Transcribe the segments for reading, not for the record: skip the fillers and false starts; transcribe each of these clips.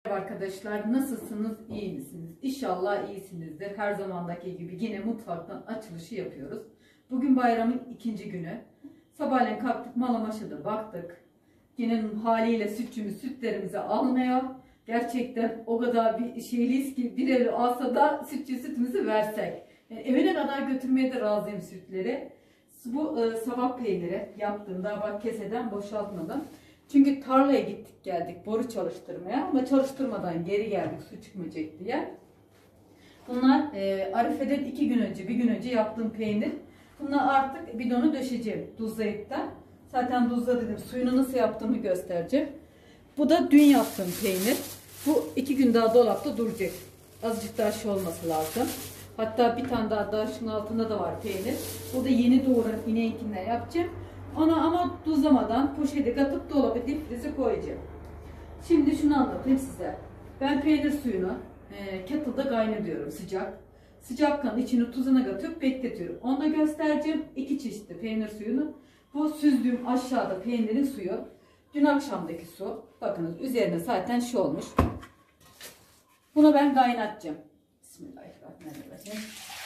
Arkadaşlar, nasılsınız? İyi misiniz? İnşallah iyisinizdir. Her zamandaki gibi yine mutfaktan açılışı yapıyoruz. Bugün bayramın ikinci günü. Sabahleyin kalktık, Malamaşa'da baktık. Yine haliyle sütlerimizi almaya. Gerçekten o kadar bir şeyliyiz ki bir ev alsa da sütümüzü versek. Yani evine kadar götürmeye de razıyım sütleri. Bu sabah peyniri yaptığımda bak keseden boşaltmadım. Çünkü tarlaya gittik geldik boru çalıştırmaya ama çalıştırmadan geri geldik su çıkmayacak diye. Bunlar Arife'den 2 gün önce, bir gün önce yaptığım peynir. Bunlar artık bidonu döşeceğim tuzlayıp da. Zaten tuzladım, suyunu nasıl yaptığımı göstereceğim. Bu da dün yaptığım peynir. Bu 2 gün daha dolapta duracak. Azıcık daha şey olması lazım. Hatta bir tane daha şunun altında da var peynir. Burada yeni doğuran ineğinkinden yapacağım. Onu ama tuzlamadan poşete katıp dolaba difrize koyacağım. Şimdi şunu anlatayım size. Ben peynir suyunu kettle'da kaynatıyorum sıcak. Sıcakken içine tuzunu katıp bekletiyorum. Onu da göstereceğim. 2 çeşitli peynir suyunu. Bu süzdüğüm aşağıda peynirin suyu. Dün akşamdaki su. Bakınız üzerine zaten şey olmuş. Bunu ben kaynatacağım. Bismillahirrahmanirrahim.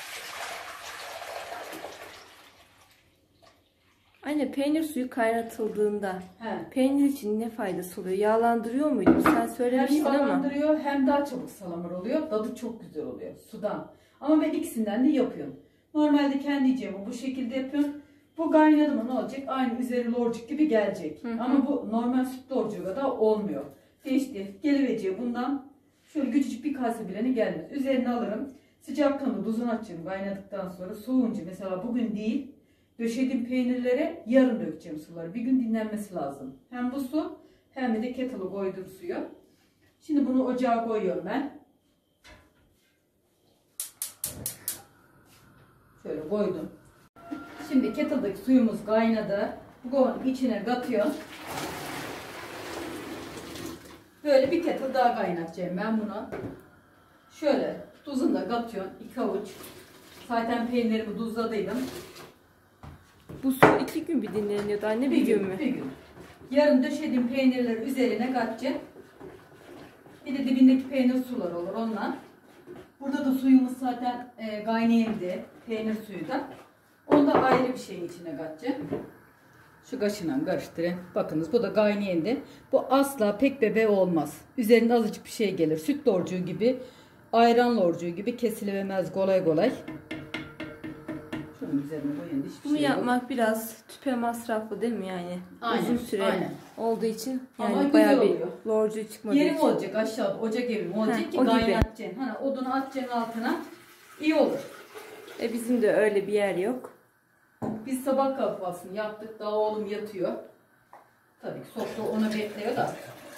Anne, peynir suyu kaynatıldığında peynir için ne faydası oluyor? Yağlandırıyor muydu? Sen söylemiştin ama. Hem yağlandırıyor hem daha çabuk salamur oluyor. Tadı çok güzel oluyor sudan. Ama ben ikisinden de yapıyorum. Normalde kendi yiyeceğimi bu şekilde yapıyorum. Bu kaynadı mı ne olacak? Aynı üzeri lorcuk gibi gelecek. Ama bu normal süt lorcuğu kadar olmuyor. Değişti. Geliveciye bundan şöyle küçücük bir kase bileni gelmez. Üzerine alırım. Sıcak kanlı tuzunu açayım kaynadıktan sonra. Soğuyunca mesela bugün değil. Döşediğim peynirlere yarın dökeceğim suları. Bir gün dinlenmesi lazım. Hem bu su hem de kettle'a koyduğum suyu. Şimdi bunu ocağa koyuyorum ben. Şöyle koydum. Şimdi kettle'daki suyumuz kaynadı. Bu kovanın içine katıyorum. Böyle bir kettle daha kaynatacağım ben buna. Şöyle tuzunu da katıyorum. 2 avuç. Zaten peynirimi tuzladıydım. Bu su 2 gün bir dinleniyordu anne, bir gün mü? Bir gün. Yarın döşediğim peynirleri üzerine katacağım. Bir de dibindeki peynir suları olur ondan. Burada da suyumuz zaten kaynayandı. Peynir suyu da. Onu da ayrı bir şeyin içine katacağım. Şu kaşığıyla karıştırın. Bakınız bu da kaynayandı. Bu asla pek bebe olmaz. Üzerinde azıcık bir şey gelir. Süt lorcuğu gibi, ayran lorcuğu gibi kesilemez kolay kolay. Bunu yapmak biraz tüpe masraflı değil mi yani? Aynen, uzun süre olduğu için yani ama bayağı bir lorcu çıkmadığı yerim için. olacak aşağıda, ocak evim olacak ki kaynatacaksın. Hani odunu atacaksın altına, iyi olur. Bizim de öyle bir yer yok. Biz sabah kahvaltısını yaptık, daha oğlum yatıyor. Tabii ki sofra onu bekliyor da.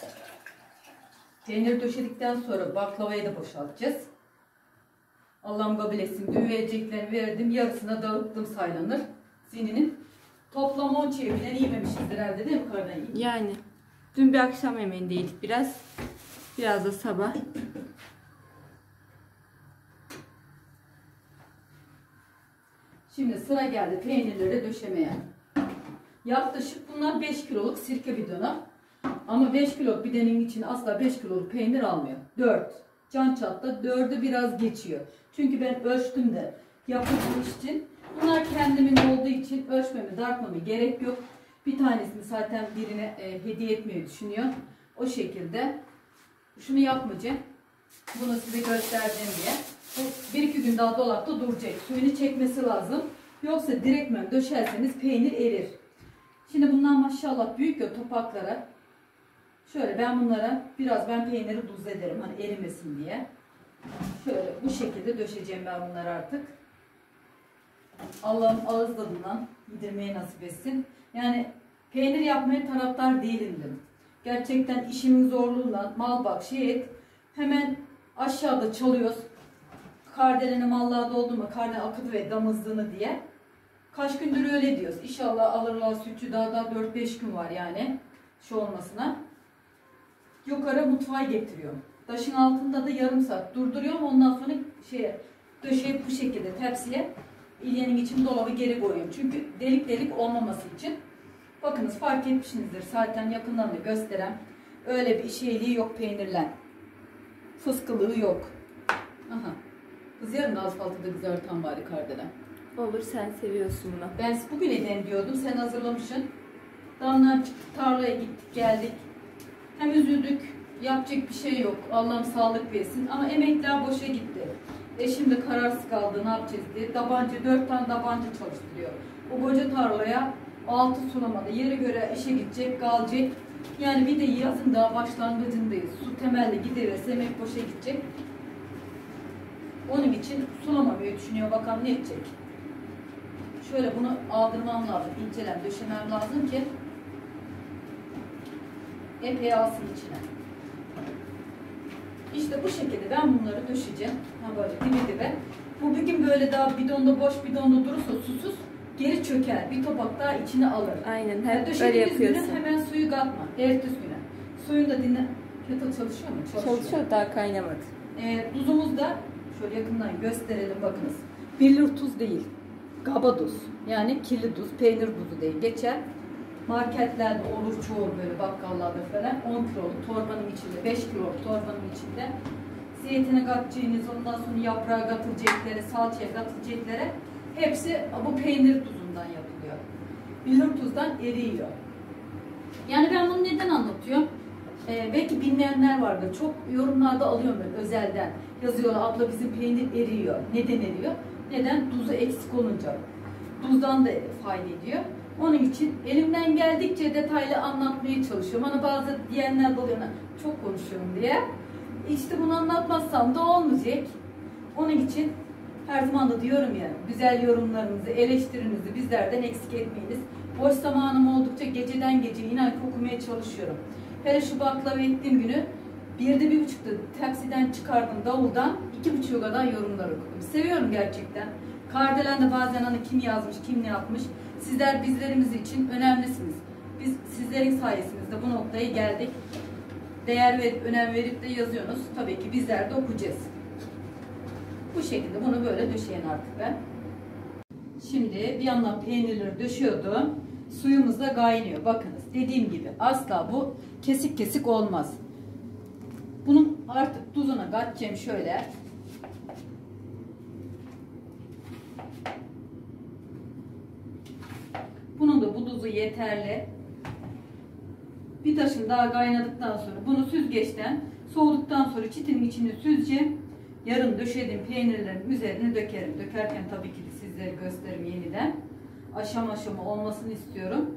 Peynir döşedikten sonra baklavayı da boşaltacağız. Allah'ım kabul etsin. Dün vereceklerini verdim. Yarısına dağıttım saylanır. Zininin. Toplam 10 çevirden yememişizdir herhalde değil mi kardeşim? Yani. Dün bir akşam yemeğindeydik biraz. Biraz da sabah. Şimdi sıra geldi peynirleri döşemeye. Yaklaşık bunlar 5 kiloluk sirke bidonu. Ama 5 kiloluk bidenin için asla 5 kiloluk peynir almıyor. 4. Can çatla 4'ü biraz geçiyor. Çünkü ben ölçtüm de yapılmış için. Bunlar kendimin olduğu için ölçmeme, tartmama gerek yok. Bir tanesini zaten birine hediye etmeyi düşünüyor. O şekilde. Şunu yapmayacağım. Bunu size göstereceğim diye. Bu 1-2 gün daha dolapta duracak. Suyunu çekmesi lazım. Yoksa direktmen döşerseniz peynir erir. Şimdi bunlar maşallah büyük ya topaklara. Şöyle ben bunlara biraz peyniri tuz ederim hani erimesin diye. Şöyle bu şekilde döşeceğim ben bunları artık. Allah'ım ağız tadından yedirmeyi nasip etsin. Yani peynir yapmaya taraftar değilim. Gerçekten işimin zorluğundan mal bak şey et. Hemen aşağıda çalıyoruz. Kardelenin mallığa doldu mu kardelen akıdı ve damızdığını diye. Kaç gündür öyle diyoruz. İnşallah alırlar sütçü daha 4-5 gün var yani şu olmasına. Yukarı mutfağa getiriyorum. Taşın altında da yarım saat durduruyorum. Ondan sonra döşeyip bu şekilde tepsiye ilyenin için dolabı geri koyuyorum. Çünkü delik delik olmaması için. Bakınız fark etmişsinizdir. Zaten yakından da gösteren öyle bir şeyliği yok peynirlen. Fıskılığı yok. Aha. Kız yarın da asfaltı da kızartan bari kardelen. Olur, sen seviyorsun bunu. Ben bugün edeyim diyordum. Sen hazırlamışsın. Damdan çıktık, tarlaya gittik geldik. Hem üzüldük. Yapacak bir şey yok. Allah'ım sağlık versin. Ama emekler boşa gitti. Şimdi kararsız kaldı, ne yapacağız diye. 4 tane tabanca çalıştırıyor. O koca tarlaya 6 sulamada. Yere göre işe gidecek, kalacak. Yani bir de yazın daha başlangıcındayız. Su temelli giderirse emek boşa gidecek. Onun için sulamamayı düşünüyor. Bakalım ne edecek. Şöyle bunu aldırmam lazım. İncelem, döşemem lazım ki epey alsın içine. İşte bu şekilde ben bunları döşeceğim. Ha böyle dibe dibe. Bu bir gün böyle daha bidonda boş bidonda durursa susuz geri çöker. Bir topak daha içine alır. Aynen, Yani hep öyle döşediğimiz günü yapıyorsun. hemen suyu katma. Ertesi güne. Suyunu da dinle. Kettle çalışıyor mu? Çalışıyor, daha kaynamadı. Tuzumuz da şöyle yakından gösterelim bakınız. Billur tuz değil. Kaba tuz. Yani kirli tuz, peynir tuzu değil. Geçer. Marketlerde olur çoğu böyle bakkallarda falan 10 kiloluk torbanın içinde, 5 kiloluk torbanın içinde zeytine katacağınız, ondan sonra yaprağa katılacakları, salçaya katılacakları hepsi bu peynir tuzundan yapılıyor. Billur tuzdan eriyor. Yani ben bunu neden anlatıyorum? Belki bilmeyenler vardır. Çok yorumlarda alıyorum böyle özelden. Yazıyorlar, abla bizim peynir eriyor. Neden eriyor? Neden? Tuzu eksik olunca. Tuzdan da fayda ediyor. Onun için elimden geldikçe detaylı anlatmaya çalışıyorum. Hani bazı diyenler oluyor, çok konuşuyorum diye. İşte bunu anlatmazsam da olmayacak. Onun için her zaman da diyorum ya, güzel yorumlarınızı, eleştirinizi bizlerden eksik etmeyiniz. Boş zamanım oldukça geceden gece inan okumaya çalışıyorum. Hele şu baklava ettiğim günü 1'de 1.30'da taksiden çıkardım davuldan 2.30'a kadar yorumlar okudum. Seviyorum gerçekten. Kardelen'de bazen hani kim yazmış, kim ne yapmış. Sizler bizlerimiz için önemlisiniz. Biz sizlerin sayesinizde bu noktaya geldik. Değer verip, önem verip de yazıyorsunuz. Tabii ki bizler de okuyacağız. Bu şekilde bunu böyle döşeyin artık ben. Şimdi bir yandan peynirleri döşüyordum. Suyumuz da kaynıyor. Bakınız dediğim gibi asla bu kesik kesik olmaz. Bunun artık tuzuna katacağım şöyle. Bunun da bu tuzu yeterli. Bir taşın daha kaynadıktan sonra bunu süzgeçten soğuduktan sonra çitinin içini süzeceğim. Yarın döşediğim peynirlerin üzerine dökerim. Dökerken tabii ki sizlere gösteririm yeniden. Aşama aşama olmasını istiyorum.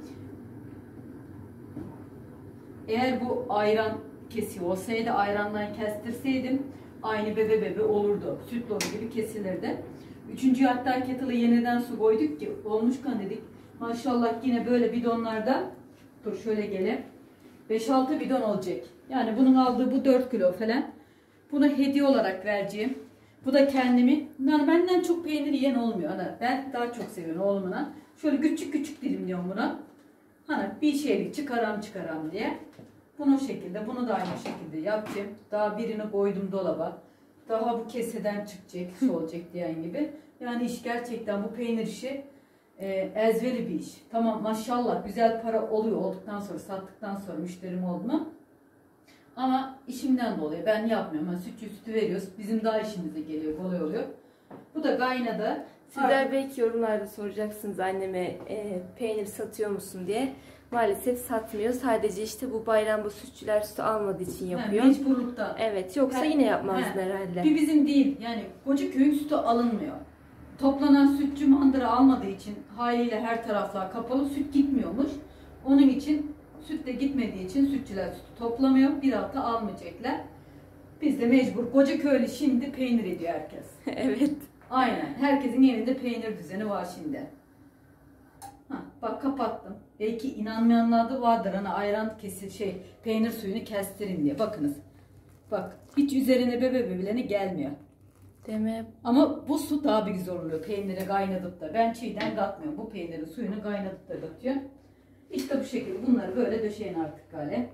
Eğer bu ayran kesiyor olsaydı, ayrandan kestirseydim aynı bebe bebe olurdu. Süt loru gibi kesilirdi. Üçüncü hatta kettle'a yeniden su koyduk ki olmuşken dedik. Maşallah yine böyle bidonlarda, dur şöyle gelin, 5-6 bidon olacak. Yani bunun aldığı bu 4 kilo falan. Bunu hediye olarak vereceğim. Bu da kendimi, yani benden çok peynir yiyen olmuyor. Hani ben daha çok seviyorum oğlumuna. Şöyle küçük küçük dilimliyorum buna. Hani bir şeylik çıkaram diye. Bunu o şekilde, bunu da aynı şekilde yapacağım. Daha birini koydum dolaba. Daha bu keseden çıkacak, şu olacak diyen gibi. Yani iş gerçekten bu peynir işi ezberi bir iş. Tamam maşallah güzel para oluyor olduktan sonra, sattıktan sonra müşterim oldu mu? Ama işimden dolayı ben yapmıyorum. Yani sütü veriyoruz. Bizim daha işimize geliyor, kolay oluyor. Bu da kaynadı. Sizler belki yorumlarda soracaksınız anneme peynir satıyor musun diye. Maalesef satmıyor. Sadece işte bu bayram bu sütçüler sütü almadığı için yapıyor. Mecburluktan. Evet. Yoksa yine yapmazdı herhalde. Bir bizim değil. Yani koca köyün sütü alınmıyor. Toplanan sütçü mandıra almadığı için haliyle her taraflar kapalı, süt gitmiyormuş. Onun için süt de gitmediği için sütçüler sütü toplamıyor. Bir hafta almayacaklar. Biz de mecbur. Koca köylü şimdi peynir ediyor herkes. Evet. Aynen. Herkesin evinde peynir düzeni var şimdi. Bak kapattım. Belki inanmayanlar da vardır. Hani ayran peynir suyunu kestirin diye. Bakınız. Bak hiç üzerine bebeğine gelmiyor. Deme. Ama bu su daha bir güzel oluyor. Peyniri kaynadıp da. Ben çiğden katmıyorum. Bu peynirin suyunu kaynadıp da katıyor. İşte bu şekilde bunları böyle döşeyin artık gale.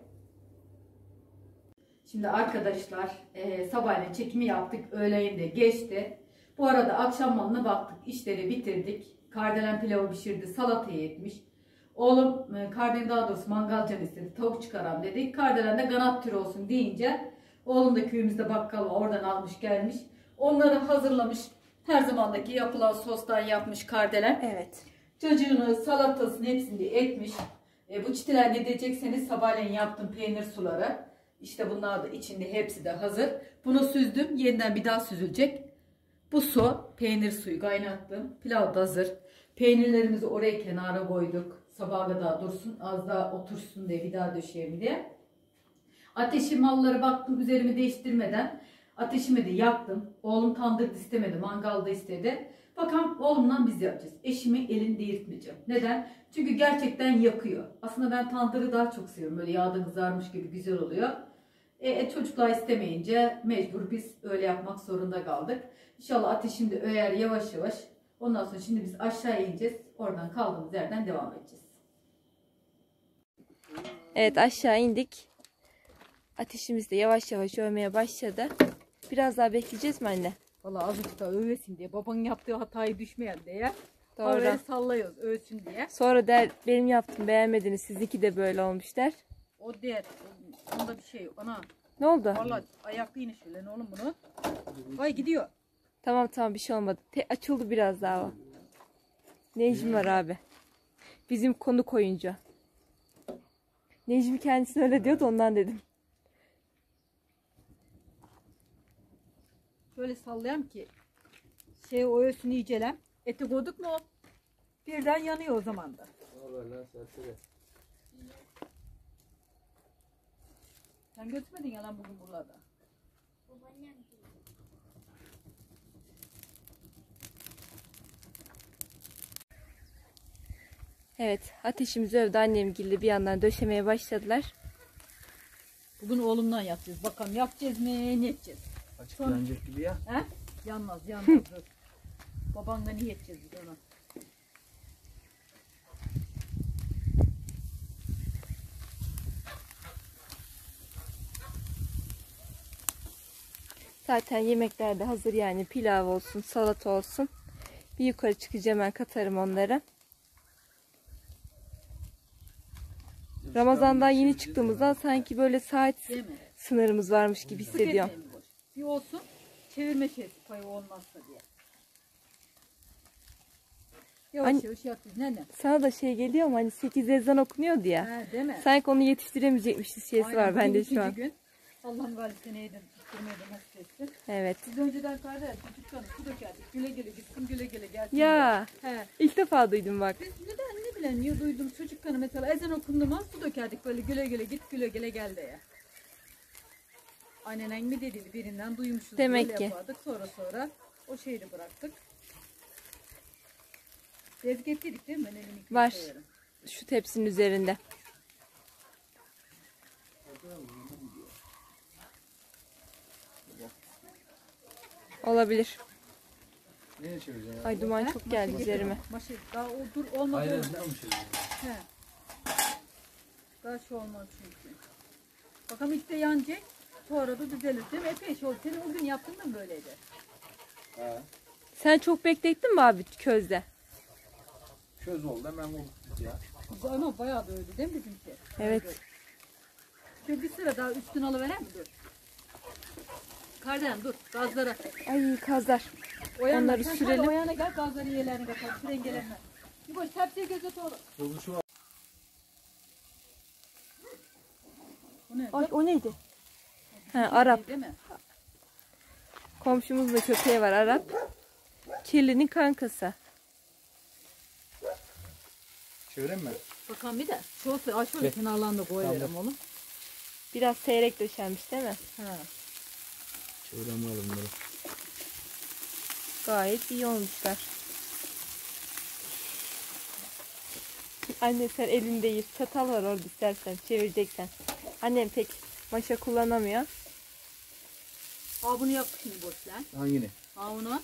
Şimdi arkadaşlar sabahleyin çekimi yaptık. Öğleyin de geçti. Bu arada akşam malına baktık. İşleri bitirdik. Kardelen pilavı pişirdi. Salatayı etmiş. Oğlum kardelen daha doğrusu mangal can istedi. Tavuk çıkaram dedi. Kardelen de kanat türü olsun deyince Oğlum da köyümüzde bakkal var, oradan almış gelmiş. Onları hazırlamış. Her zamandaki yapılan sostan yapmış Kardelen. Evet. Cacığını, salatasını hepsini de etmiş. Bu çitiler ne diyecekseniz sabahleyin yaptım peynir suları. İşte bunlar da içinde hepsi de hazır. Bunu süzdüm. Yeniden bir daha süzülecek. Bu su, peynir suyu kaynattım. Pilav da hazır. Peynirlerimizi oraya kenara koyduk. Sabaha kadar dursun. Az daha otursun diye bir daha döşeyim diye. Ateşi malları baktım üzerimi değiştirmeden. Ateşimi de yaktım. Oğlum tandırda istemedi. Mangalda istedi. Bakalım oğlumla biz yapacağız. Eşimi elini değirtmeyeceğim. Neden? Çünkü gerçekten yakıyor. Aslında ben tandırı daha çok seviyorum. Böyle yağda kızarmış gibi güzel oluyor. Çocuklar istemeyince mecbur biz öyle yapmak zorunda kaldık. İnşallah ateşim de öğer yavaş yavaş. Ondan sonra şimdi biz aşağı ineceğiz. Oradan kaldığımız yerden devam edeceğiz. Evet, aşağı indik. Ateşimiz de yavaş yavaş ölmeye başladı. Biraz daha bekleyeceğiz mi anne? Vallahi azıcık daha övesin diye. Babanın yaptığı hatayı düşmeyen diye. Doğru. Havayı sallıyoruz ölsün diye. Sonra der benim yaptım beğenmediniz, sizinki de böyle olmuş der. O der. Onda bir şey yok. Ana. Ne oldu? Vallahi ayaklı yine şöyle. Ne oğlum bunu? Vay gidiyor. Tamam bir şey olmadı. Açıldı biraz daha o. Necmi var abi. Bizim konuk oyuncu. Necmi kendisine öyle diyordu, ondan dedim. Şöyle sallayayım ki o ölsün iyicelen. Eti koyduk mu birden yanıyor o zaman da. Sen götürmedin ya lan bugün buralarda. Evet, ateşimizi övdü, annemgilli bir yandan döşemeye başladılar. Bugün oğlumdan yapacağız. Bakalım yapacağız mı, ne edeceğiz? Açık yanacak gibi ya. He? Yanmaz. Dur. Babanla ne edeceğiz biz ona? Zaten yemekler de hazır, yani pilav olsun, salata olsun. Bir yukarı çıkacağım, hemen katarım onları. Ramazan'dan yeni çıktığımızdan sanki böyle saat Değil mi? sınırımız varmış gibi hissediyorum. Sık etmeyin boş. Bir olsun çevirme şeysi payı olmazsa diye. Yavaş yavaş yapacağız. Ne? Sana da şey geliyor mu, hani 8 ezan okunuyordu ya. He, değil mi? Sanki onu yetiştiremeyecekmişiz şeysi Aynen, var bende bugün şu an. ikinci gün. Allah'ım galiba seneye de tutturmayı da nasip etsin. Evet. Biz önceden kardeş çocuklarına su dökerdik. Güle güle gitsin, güle güle gelsin. Ya He. ilk defa duydum bak. Biz neden ne bileyim niye duydum çocuklarına mesela ezan okundu mu su dökerdik böyle güle güle git güle güle gel diye. Annen mi dedi birinden duymuşuz. Demek böyle ki. yapardık sonra o şeyi de bıraktık. Bezget yedik değil mi? Ben elimi Var. koyarım. Şu tepsinin üzerinde. Olabilir. Neye çevireceğim? Ay duman He? çok geldi Maşa üzerime. getir. Maşa daha o dur olmadı. Hayır, olmaz. ne olmuş? He. Daha şu olmaz çünkü. Bakalım ilk de yanacak. Sonra da düzelir değil mi? Epey şey oldu. Senin o gün yaptın da mı böyleydi? Ha. Sen çok beklettin mi abi közde? Köz oldu hemen oldu ya. Ama bayağı da öldü değil mi bizimki? Evet. Şöyle bir sıra daha üstüne alıveren mi? Dur. Kardeşim dur. Gazlara. Ay kazlar. O yana, Onları sen sürelim. O yana gel gazları yerlerine katalım. Sürengelerine. Bir boş tepsiye gözet oğlum. Oluşu var. Bu ne? Ay o neydi? Ha, Arap. Değil mi? Komşumuzun da köpeği var, Arap. Kirlinin kankası. Çevireyim mi? Bakalım bir de. Şöyle kenarlarına koyarım oğlum. Biraz seyrek döşenmiş değil mi? Ha. Çevireyim oğlum bunları. Gayet iyi olmuşlar. Anne sen elindeyiz. Çatal var orada, istersen çevireceksen. Annem pek maşa kullanamıyor. Aa bunu yap şimdi boş lan. Hangini? Aa onu.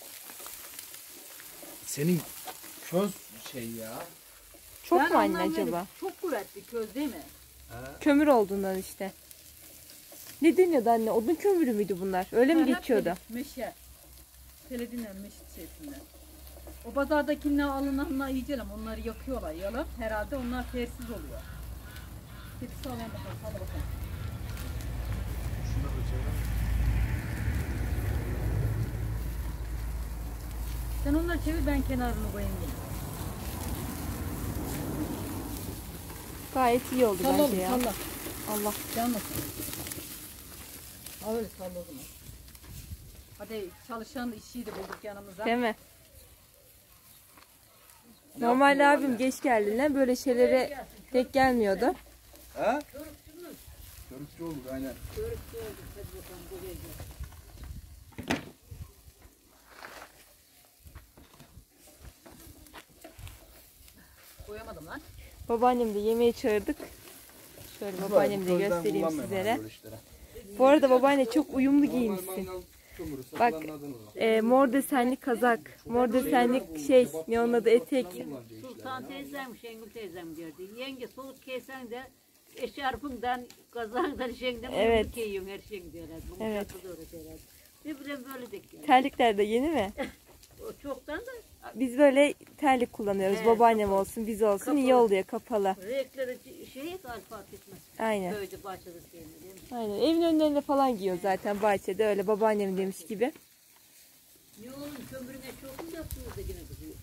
Senin köz şey ya. Çok Ben mu anne anlam acaba? verdim. Çok kuvvetli köz değil mi? Kömür olduğundan işte. Ne deniyordu anne? Odun kömürü müydü bunlar? Öyle mi Serhat geçiyordu? Pelet, Meşe. Peledinle meşe şeysinden. O pazardakinden alınanlar yiyeceğim. Onları yakıyorlar yalan. Herhalde onlar tersiz oluyor. Tepsi alalım bakalım. Hadi bakalım. Şunu Sen onları çevir, ben kenarını koyayım yine. Gayet iyi oldu bence ya. Salla. Allah. Yanmasın. Öyle salla o zaman. Hadi çalışan işçiyi de bulduk yanımıza. Değil mi? Normalde abim geç geldiğinden böyle şeylere pek gelmiyordu. Ha? Körükçü olduk aynen. Koyamadım lan. Babaannem de yemeğe çağırdık. Şöyle babaannemi de Sözden göstereyim kullanmayın sizlere. hani böyle işlere. Bu arada babaanne çok uyumlu giyinmişsin. Mangal kömürü Bak, satılanlardan olur. Mor desenli kazak, mor desenli şey, ne onun adı, etek. Sultan teyzem, Şengül teyzem derdi. Yenge soğuk kesen de eşarpından, kazağından, şeyinden Evet. onu giyiyorsun her şeyin derler. Bunu Evet. tatlı da öğretirler. Ne bileyim böyle de yani. Terlikler de yeni mi? O çoktan da Biz böyle terlik kullanıyoruz. Evet, Babaannem kapalı. olsun, biz olsun. Kapalı. İyi oluyor kapalı. renkleri şey fark etmez. Aynen. Köyde bahçede şeyini değil mi? Aynen. Evin önlerinde falan giyiyor zaten bahçede, öyle babaannem demiş gibi. Ne oğlum kömürüne çok mu döktünüz de yine kızıyor?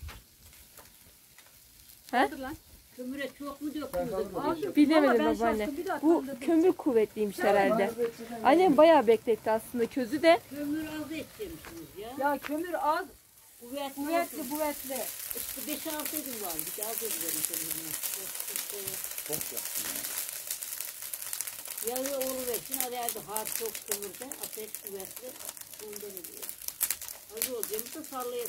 He? Kaldır lan. Kömüre çok mu döktünüz de kızıyor? Bilemedim ben babaanne. şaştım, bir daha Bu kaldırdım. kömür kuvvetliymiş herhalde. Annem bayağı bekletti aslında közü de. Kömür az edeceksiniz ya. Ya kömür az, Kuvvetli. kuvvetli. İşte 5-6 gün var. Bir daha az ediyorum kömürüne. Çok yaptım ya. Yağı oluversin, herhalde harç çok kömürde, ateş kuvvetli, ondan ediyor. Az olacağımızda sallaya.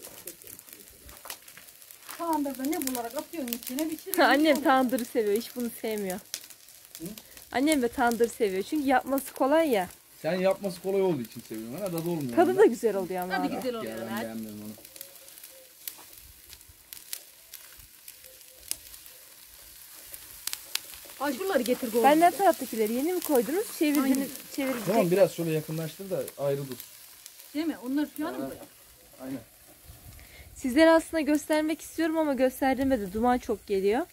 Tandırda ne bularak atıyorsun içine pişiriyorsun. Annem tandırı seviyor, hiç bunu sevmiyor. Annem de tandır seviyor çünkü yapması kolay ya. Sen yapması kolay olduğu için seviyorum. Ha, tadı olmuyor. Tadı da güzel oluyor ama. Tadı abi. güzel Ya oluyor ben lan. beğenmiyorum onu. Ay şunları getir koy. Benden taraftakileri yeni mi koydunuz? Çevirdiniz. Tamam biraz şöyle yakınlaştır da ayrı dur. Değil mi? Onları şu an mı Ha. koyalım? Aynen. Sizlere aslında göstermek istiyorum ama gösterdiğimde de duman çok geliyor.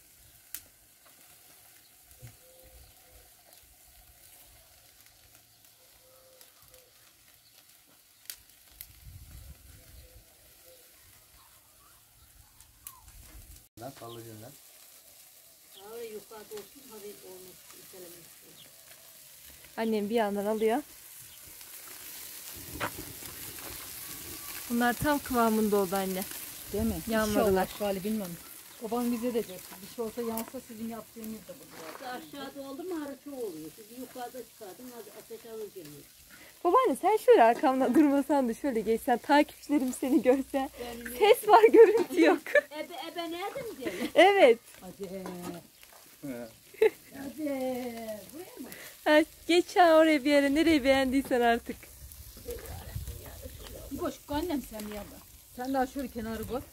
Lan sallayacaksın lan. Ağrı yukarıda olsun, hadi olmuş, itelemek. Annem bir yandan alıyor. Bunlar tam kıvamında oldu anne. Değil mi? Yanmadılar. İnşallah galiba bilmem. Babam bize de diyor. Bir şey olsa yansa sizin yaptığınız da bu. İşte aşağıda oldu mu ağrı çok oluyor. Siz yukarıda çıkardın, hadi ateş alır geliyor. Babaanne sen şöyle arkamda durmasan da şöyle geçsen, takipçilerim seni görse. Yani Ses var, görüntü yok. ebe nerede mi diyelim? Evet. Hadi. He. Hadi. Buraya mı? Ha, geç ha oraya bir yere, nereyi beğendiysen artık. Boş annem sen bir yanda. Sen daha şöyle kenarı koy.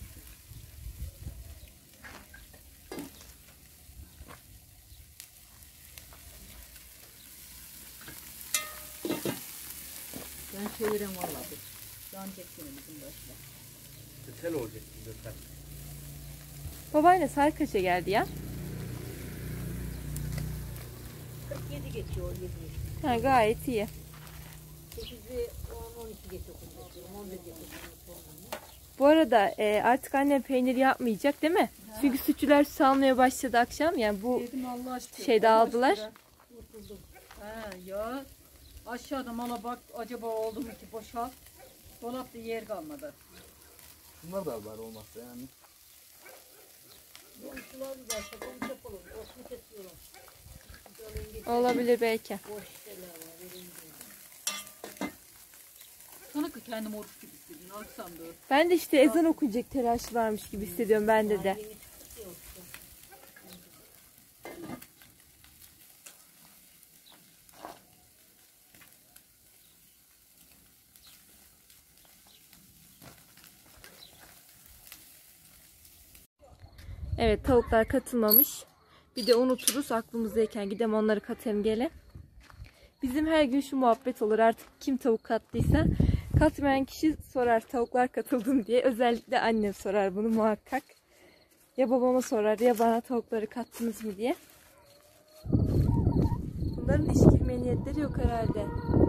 Ben çevirem vallahi. Can çeksin bizim başta. Tel olacak bize tel. Babaanne saat kaça geldi ya? 47 geçiyor, 7. Ha, gayet iyi. 8'i 10-12 geçiyor. 11 geçiyor. Bu arada artık annem peynir yapmayacak değil mi? Çünkü sütçüler salmaya başladı akşam. Yani bu Dedim Allah aşkına. şeyde Allah aldılar. aşkına. He ya. Aşağıda mala bak acaba oldu mu ki boşalt. Dolapta yer kalmadı. Bunlar da var olmazsa yani. Komşular da şakamı yapalım. Osmu kesiyorlar. olabilir belki. Boş şeyler var. Verin diyor. Sana ki kendim oruç gibi istedin. Aksam da. Ben de işte ezan okunacak telaşı varmış gibi hissediyorum bende de. Yeni çıktı ya işte. Evet, tavuklar katılmamış. Bir de unuturuz, aklımızdayken gidem onları katayım gele. Bizim her gün şu muhabbet olur, artık kim tavuk kattıysa. Katmayan kişi sorar tavuklar katıldı mı diye. Özellikle annem sorar bunu muhakkak. Ya babama sorar ya bana tavukları kattınız mı diye. Bunların iş girmeye niyetleri yok herhalde.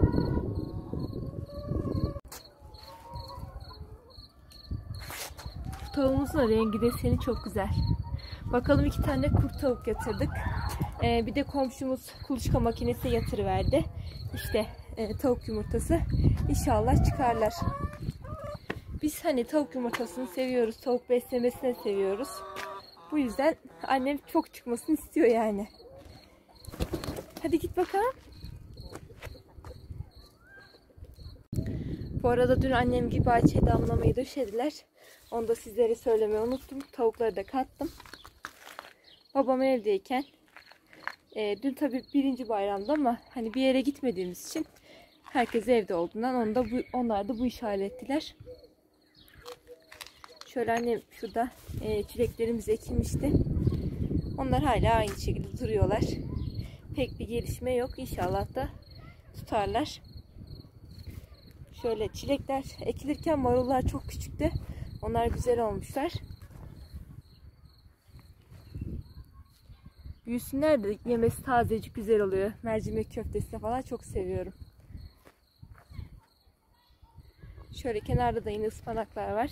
Şu tavuğumuzun da rengi deseni çok güzel. Bakalım 2 tane kurt tavuk yatırdık. Bir de komşumuz kuluçka makinesi yatırıverdi. İşte tavuk yumurtası. İnşallah çıkarlar. Biz hani tavuk yumurtasını seviyoruz. Tavuk beslemesini seviyoruz. Bu yüzden annem çok çıkmasını istiyor yani. Hadi git bakalım. Bu arada dün annem gibi bahçeye damlamayı döşediler. Onu da sizlere söylemeyi unuttum. Tavukları da kattım. Babam evdeyken dün tabii 1. bayramda ama hani bir yere gitmediğimiz için herkes evde olduğundan onlar da bu işi hallettiler. Şöyle annem şurada çileklerimiz ekilmişti. Onlar hala aynı şekilde duruyorlar. Pek bir gelişme yok. İnşallah da tutarlar. Şöyle çilekler ekilirken marullar çok küçüktü. Onlar güzel olmuşlar. Büyüsünler de yemesi tazecik güzel oluyor. Mercimek köftesine falan çok seviyorum. Şöyle kenarda da yine ıspanaklar var.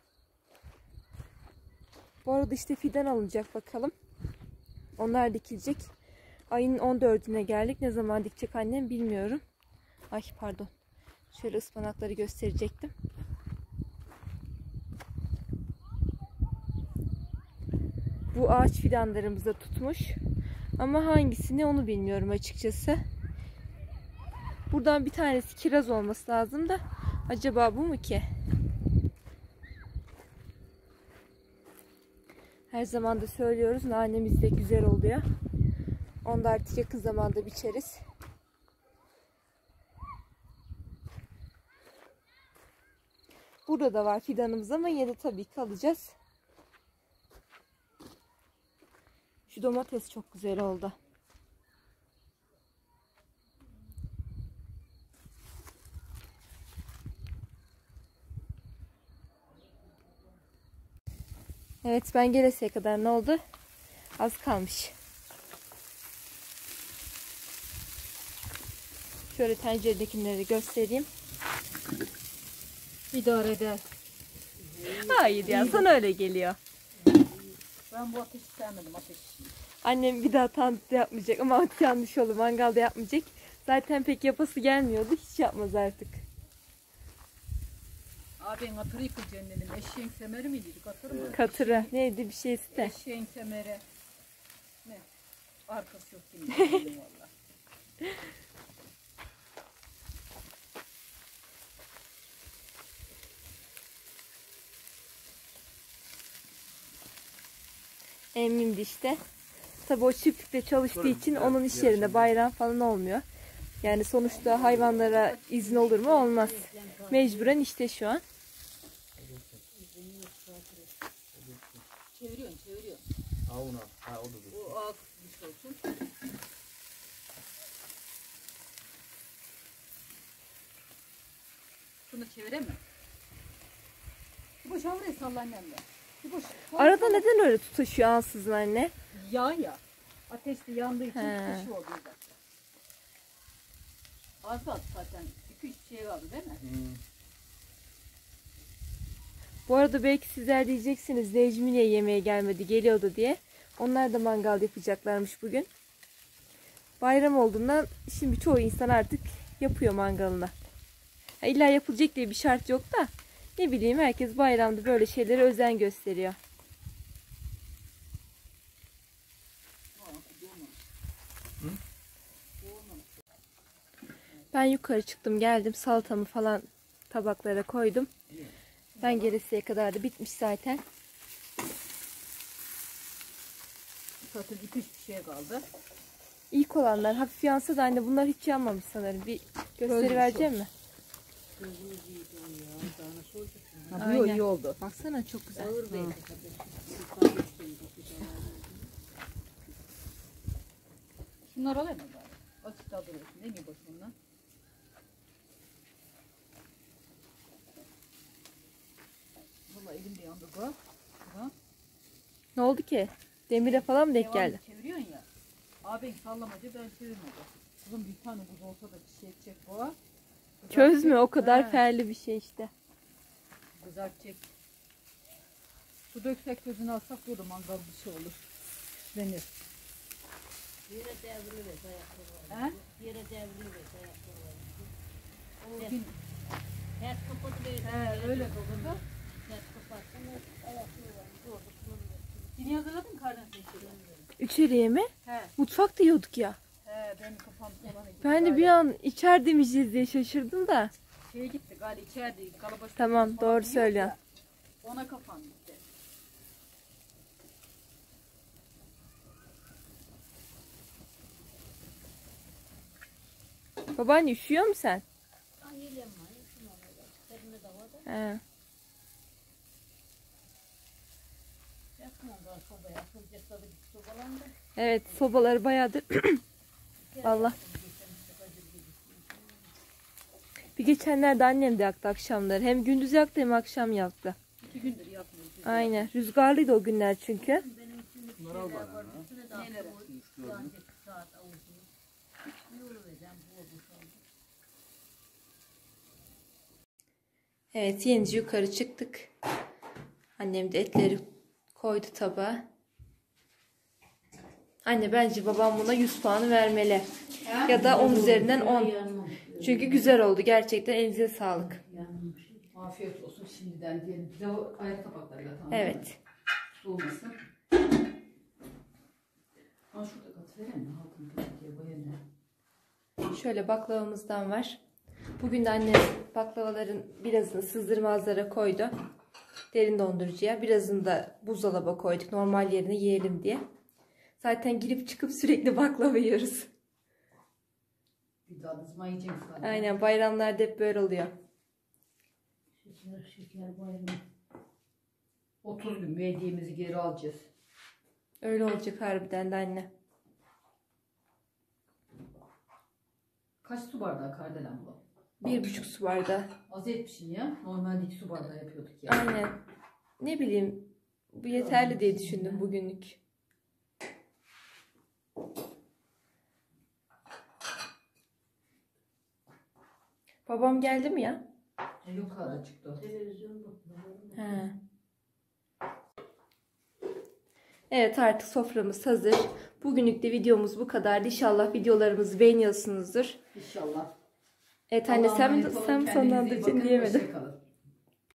Bu arada işte fidan alınacak bakalım. Onlar dikilecek. Ayın 14'üne geldik. Ne zaman dikecek annem bilmiyorum. Ay pardon. Şöyle ıspanakları gösterecektim. Bu ağaç fidanlarımıza tutmuş. Ama hangisini onu bilmiyorum açıkçası. Buradan bir tanesi kiraz olması lazım da. Acaba bu mu ki? Her zaman da söylüyoruz. Nanemiz de güzel oluyor. Onu da artık yakın zamanda biçeriz. Burada da var fidanımız ama yine de tabii ki alacağız. Şu domates çok güzel oldu. Evet, ben gelesiye kadar ne oldu? Az kalmış. Şöyle tenceredekileri göstereyim. İdare eder. Hayır ya, sana öyle geliyor. Ben bu ateşi sevmedim, ateş. Annem bir daha tantı yapmayacak ama yanlış oldu, mangalda yapmayacak. Zaten pek yapası gelmiyordu, hiç yapmaz artık. Abin katırı yıkacaksın dedim. Eşeğin semeri miydi? Katırı mı? Katırı neydi bir şeysi de. Eşeğin semeri. Ne? Arkası yok bilmiyorum valla. Emmimdi işte. Tabii o çiftlikte çalıştığı için onun iş yerinde bayram falan olmuyor. Yani sonuçta hayvanlara izin olur mu? Olmaz. Mecburen işte şu an. Çeviriyorsun. Avuna. Ha o da dur. O ağ kısmış olsun. Bunu çeviremem. Boş havlayı salla annemle. Boş. Arada neden öyle tutuşuyor ansızın anne? Yağ ya. Ateşte yandığı için He. kışı oluyor da. Az kaldı zaten. 2-3 şey vardı değil mi? Bu arada belki sizler diyeceksiniz Necmi niye yemeğe gelmedi, geliyordu diye. Onlar da mangal yapacaklarmış bugün. Bayram olduğundan şimdi çoğu insan artık yapıyor mangalını. İlla yapılacak diye bir şart yok da ne bileyim, herkes bayramda böyle şeylere özen gösteriyor. Ben yukarı çıktım, geldim, salatamı falan tabaklara koydum. Ben gelesiye kadar da bitmiş zaten. Zaten 2-3 bir şey kaldı. İlk olanlar hafif yansa da anne, bunlar hiç yanmamış sanırım. Bir gösteri vereceğim mi? Ha, bu Aynen. iyi oldu. Baksana çok güzel. Şunları alayım mı bari? Azıcık daha duruyorsun değil mi başından? Vallahi elimde yandı bu. Ha? Ne oldu ki? Demire falan mı denk Devamlı geldi? çeviriyorsun ya. Abin sallamaca ben çevirmedim. Kızım bir tane buz olsa da pişirecek bu. Köz mü? O kadar He. ferli bir şey işte. Kızartacak. Su döksek közünü alsak bu da mangal bir şey olur. Denir. Yere devrilir ayakları He? var. Yere devrilir ayakları var. O gün Ters kapatıverir. öyle babında. Ters kapattın ayakları var. Doğru kullanılır. Yine hazırladın mı karnın seçili? İçeriye mi? He. Mutfakta yiyorduk ya. He benim kafam sonra gitti. Ben de bir an içeride mi yiyeceğiz diye şaşırdım da. Şeye gitti galiba içeride kalabalık. Tamam, falan doğru yiyor söylüyorsun. ya, ona kafam gitti. Babaanne üşüyor musun sen? Ben yiyeceğim var. Şunu alalım. Serine de var da. He. Yakmam daha sobaya. Kılacak tabii ki sobalandı. Evet, sobaları bayağıdır. Allah. Bir geçenlerde annem de yaktı akşamları. Hem gündüz yaktı hem akşam yaktı. 2 gündür yapmıyoruz. Aynen. Rüzgarlıydı o günler çünkü. Benim için Bunları al bana. ha. üstüne de Nelere? attım. Yancı saat avucunu. Yoruvereceğim. Bu boşaldı. Evet, yenice yukarı çıktık. Annem de etleri koydu tabağa. Afiyet bence babam buna 100 puan vermeli. Ya da 10 üzerinden 10. Çünkü güzel oldu. Gerçekten elinize sağlık. Afiyet olsun şimdiden diyelim. Bir de o ayrı tabaklarıyla tamam. Evet. Soğumasın. Aa şurada katıverelim mi? Halkın diye bayanı. Şöyle baklavamızdan var. Bugün de annem baklavaların birazını sızdırmazlara koydu. Derin dondurucuya. Birazını da buzdolaba koyduk. Normal yerine yiyelim diye. Zaten girip çıkıp sürekli baklava yiyoruz. Bir daha dızma yiyeceğim zaten. Aynen, bayramlarda hep böyle oluyor. Şeker bayramı. 30 gün verdiğimizi geri alacağız. Öyle olacak harbiden de anne. Kaç su bardağı kardelen bu? 1,5 su bardağı. Az etmişsin ya. Normalde 2 su bardağı yapıyorduk ya. Aynen. Ne bileyim, bu yeterli diye düşündüm bugünlük. Babam geldi mi ya? Yukarıda çıktı o. Televizyon bakıyorum. He. Evet, artık soframız hazır. Bugünlük de videomuz bu kadardı. İnşallah videolarımızı beğeniyorsunuzdur. İnşallah. Evet anne, Allah'a sen emanet olun. sonlandıracaksın Kendinize iyi bakın. diyemedim. Hoşça kalın.